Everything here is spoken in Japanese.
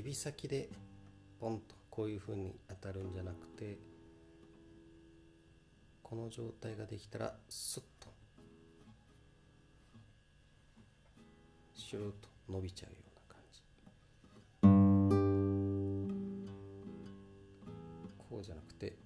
指先でポンとこういう風に当たるんじゃなくて、この状態ができたらスッとシュルッと伸びちゃうような感じ。こうじゃなくて